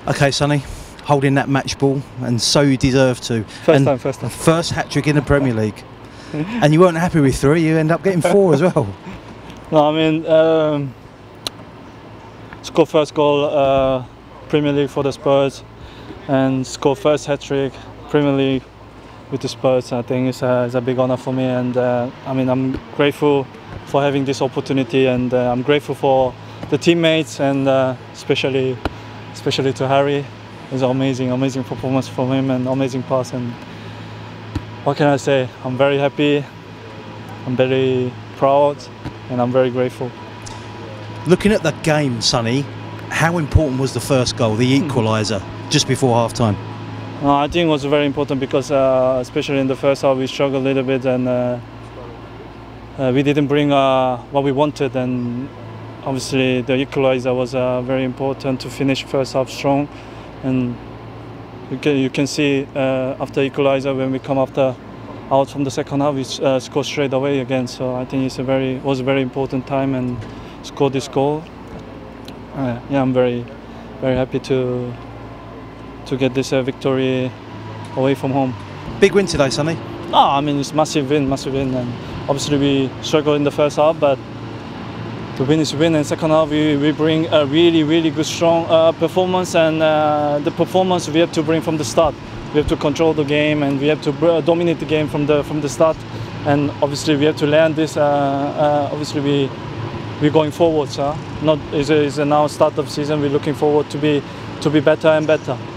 Okay, Sonny, holding that match ball, and so you deserve to. First time. First hat-trick in the Premier League. And you weren't happy with 3, you end up getting 4 as well. No, I mean, score first goal, Premier League for the Spurs, and score first hat-trick, Premier League with the Spurs. I think it's a big honor for me, and I mean, I'm grateful for having this opportunity, and I'm grateful for the teammates, and especially to Harry. It's an amazing performance from him, and amazing pass. And what can I say? I'm very happy, I'm very proud, and I'm very grateful. Looking at the game, Sonny, how important was the first goal, the equaliser, just before half-time? I think it was very important because, especially in the first half, we struggled a little bit, and we didn't bring what we wanted. And obviously, the equaliser was very important to finish first half strong. And you can see after equaliser, when we come out from the second half, we score straight away again. So I think it was a very important time, and scored this goal. Yeah, I'm very happy to get this victory away from home. Big win today, Sonny. No, I mean, it's massive win, and obviously we struggled in the first half, but the win is win. In second half, we bring a really good, strong performance, and the performance we have to bring from the start. We have to control the game, and we have to dominate the game from the start. And obviously, we have to learn this. Obviously, we're going forwards. Not is now start of season. We're looking forward to be better and better.